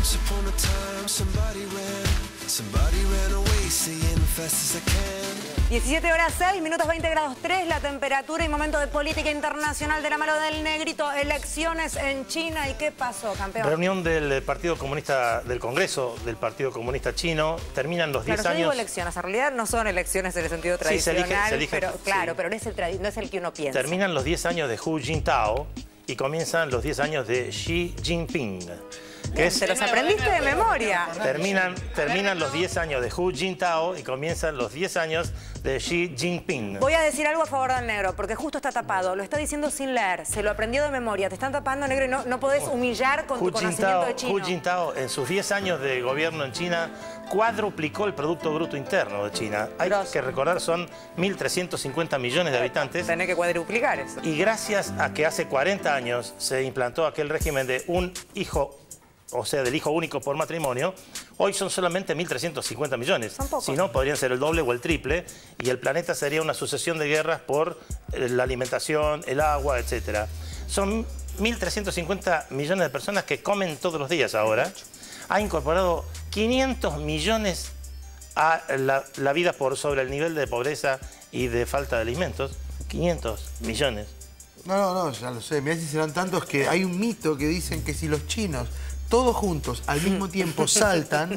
Once upon a time, somebody ran away, saying fast as I can. 17 horas 6 minutos 20 grados 3 la temperatura y momento de política internacional de la mano del Negrito. Elecciones en China. ¿Y qué pasó, campeón? Reunión del Partido Comunista, del Congreso del Partido Comunista Chino. Terminan los 10 años. Yo digo elecciones, en realidad no son elecciones en el sentido tradicional. Sí, se elige, pero, claro, pero no es el que uno piensa. Terminan los 10 años de Hu Jintao y comienzan los 10 años de Xi Jinping. ¿Se los aprendiste de memoria? Terminan los 10 años de Hu Jintao y comienzan los 10 años de Xi Jinping. Voy a decir algo a favor del negro, porque justo está tapado. Lo está diciendo sin leer. Se lo aprendió de memoria. Te están tapando, negro, y no podés humillar con tu conocimiento de chino. Hu Jintao, en sus 10 años de gobierno en China, cuadruplicó el Producto Bruto Interno de China. Hay que recordar, son 1.350 millones de habitantes. Tenés que cuadruplicar eso. Y gracias a que hace 40 años se implantó aquel régimen de un hijo, o sea, del hijo único por matrimonio, hoy son solamente 1.350 millones. Son pocos. Si no, podrían ser el doble o el triple, y el planeta sería una sucesión de guerras por la alimentación, el agua, etc. Son 1.350 millones de personas que comen todos los días ahora. Ha incorporado 500 millones a la vida por sobre el nivel de pobreza y de falta de alimentos. 500 millones. No, ya lo sé. Mirá si serán tantos que hay un mito que dicen que si los chinos todos juntos al mismo tiempo saltan...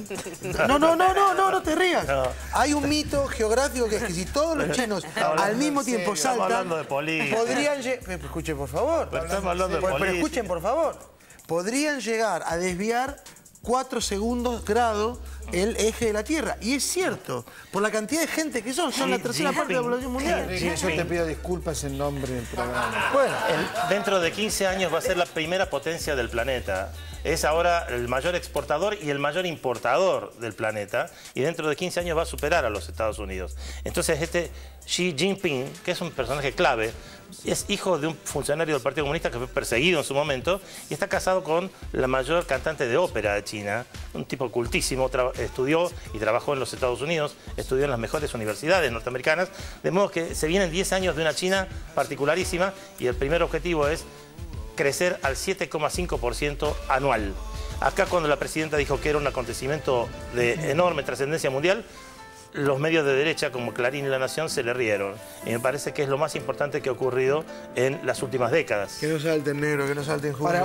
No te rías. No. Hay un mito geográfico que es que si todos los chinos al mismo tiempo saltan... Estamos hablando de política. Podrían llegar... Escuchen, por favor. Pero estamos hablando de política. Pero escuchen, por favor. Podrían llegar a desviar 4 segundos grado el eje de la Tierra. Y es cierto, por la cantidad de gente que son la tercera parte de la población mundial. Yo te pido disculpas en nombre del programa. Bueno, dentro de 15 años va a ser la primera potencia del planeta. Es ahora el mayor exportador y el mayor importador del planeta. Y dentro de 15 años va a superar a los Estados Unidos. Entonces este Xi Jinping, que es un personaje clave, es hijo de un funcionario del Partido Comunista que fue perseguido en su momento y está casado con la mayor cantante de ópera de China, un tipo cultísimo, estudió y trabajó en los Estados Unidos, estudió en las mejores universidades norteamericanas, de modo que se vienen 10 años de una China particularísima y el primer objetivo es crecer al 7,5% anual. Acá cuando la presidenta dijo que era un acontecimiento de enorme trascendencia mundial, los medios de derecha como Clarín y La Nación se le rieron. Y me parece que es lo más importante que ha ocurrido en las últimas décadas. Que no salten negro, que no salten juntos.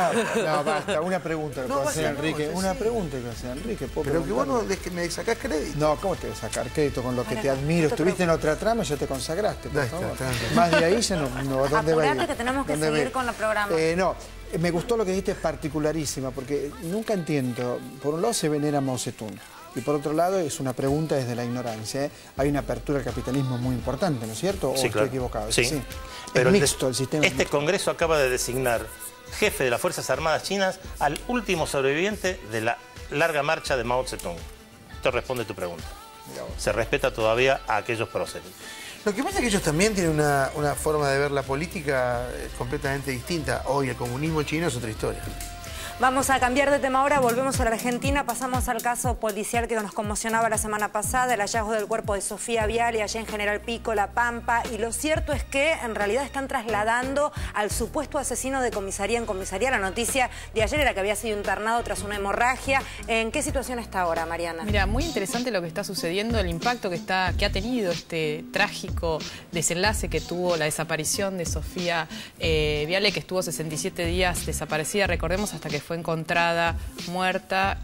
Una pregunta que va a hacer Enrique. Una pregunta que va a hacer Enrique. Pero que vos no me sacás crédito. No, ¿cómo te voy a sacar crédito con lo que te admiro? Estuviste en otra trama y ya te consagraste, por favor. Está. Más de ahí ya no. ¿Dónde va a ir? Apurate que tenemos que seguir con el programa. No. Me gustó lo que dijiste, es particularísima, porque nunca entiendo. Por un lado se venera a Mao Zedong. Y por otro lado, es una pregunta desde la ignorancia. Hay una apertura al capitalismo muy importante, ¿no es cierto? ¿O sí, estoy equivocado? Sí. Pero es mixto el sistema. Este Congreso acaba de designar jefe de las Fuerzas Armadas chinas al último sobreviviente de la larga marcha de Mao Zedong. Esto responde tu pregunta. Se respeta todavía a aquellos próceres. Lo que pasa es que ellos también tienen una forma de ver la política completamente distinta. Hoy el comunismo chino es otra historia. Vamos a cambiar de tema ahora, volvemos a la Argentina, pasamos al caso policial que nos conmocionaba la semana pasada, el hallazgo del cuerpo de Sofía Viale allá en General Pico, La Pampa, y lo cierto es que en realidad están trasladando al supuesto asesino de comisaría en comisaría. La noticia de ayer era que había sido internado tras una hemorragia. ¿En qué situación está ahora, Mariana? Mira, muy interesante lo que está sucediendo, el impacto que ha tenido este trágico desenlace que tuvo la desaparición de Sofía Viale, que estuvo 67 días desaparecida, recordemos, hasta que fue encontrada muerta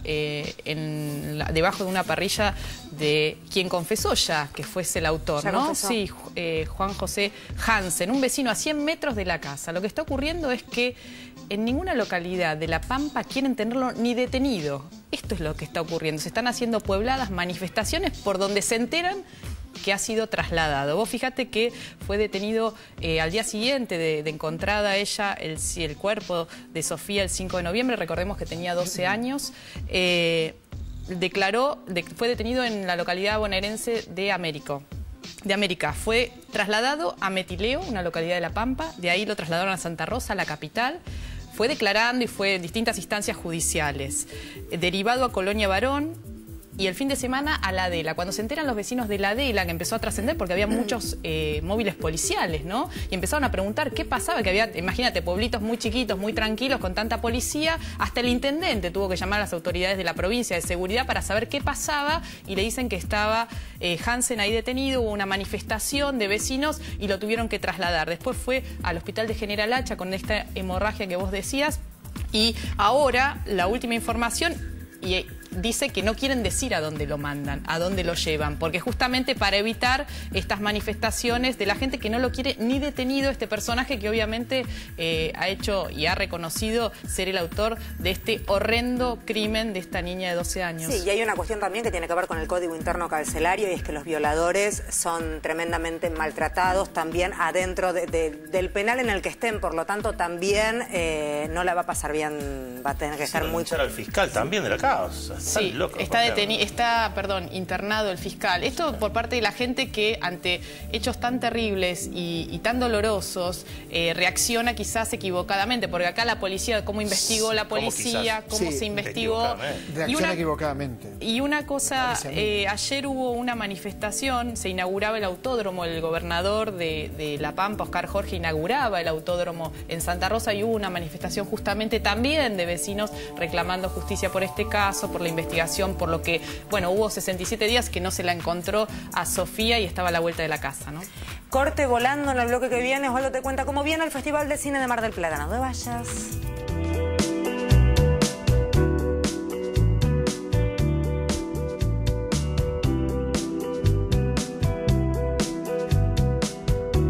debajo de una parrilla de quien confesó ya que fuese el autor, ¿no? Confesó. Sí, Juan José Hansen, un vecino a 100 metros de la casa. Lo que está ocurriendo es que en ninguna localidad de La Pampa quieren tenerlo ni detenido. Esto es lo que está ocurriendo. Se están haciendo puebladas, manifestaciones por donde se enteran que ha sido trasladado. Vos fíjate que fue detenido al día siguiente de encontrada ella el cuerpo de Sofía el 5 de noviembre, recordemos que tenía 12 años, fue detenido en la localidad bonaerense de América. Fue trasladado a Metileo, una localidad de La Pampa, de ahí lo trasladaron a Santa Rosa, la capital. Fue declarando y fue en distintas instancias judiciales. Derivado a Colonia Varón, y el fin de semana a la Adela. Cuando se enteran los vecinos de la Adela, que empezó a trascender porque había muchos móviles policiales, ¿no? Y empezaron a preguntar qué pasaba, que había, imagínate, pueblitos muy chiquitos, muy tranquilos, con tanta policía. Hasta el intendente tuvo que llamar a las autoridades de la provincia de seguridad para saber qué pasaba, y le dicen que estaba Hansen ahí detenido. Hubo una manifestación de vecinos y lo tuvieron que trasladar. Después fue al hospital de General Hacha con esta hemorragia que vos decías, y ahora la última información, y dice que no quieren decir a dónde lo mandan, a dónde lo llevan, porque justamente para evitar estas manifestaciones de la gente que no lo quiere ni detenido, este personaje que obviamente ha hecho y ha reconocido ser el autor de este horrendo crimen de esta niña de 12 años. Sí, y hay una cuestión también que tiene que ver con el Código Interno Carcelario, y es que los violadores son tremendamente maltratados también adentro del penal en el que estén, por lo tanto también no la va a pasar bien, va a tener que estar muy... al fiscal también de la causa. Sí, está internado el fiscal. Esto por parte de la gente que ante hechos tan terribles y tan dolorosos reacciona quizás equivocadamente, porque acá la policía, cómo investigó la policía, cómo se investigó. Reacciona equivocadamente. Y una cosa, ayer hubo una manifestación, se inauguraba el autódromo, el gobernador de La Pampa, Oscar Jorge, inauguraba el autódromo en Santa Rosa, y hubo una manifestación justamente también de vecinos reclamando justicia por este caso, por la investigación, por lo que, bueno, hubo 67 días que no se la encontró a Sofía y estaba a la vuelta de la casa, ¿no? Corte volando en el bloque que viene. Osvaldo te cuenta cómo viene el Festival de Cine de Mar del Plata. No te vayas.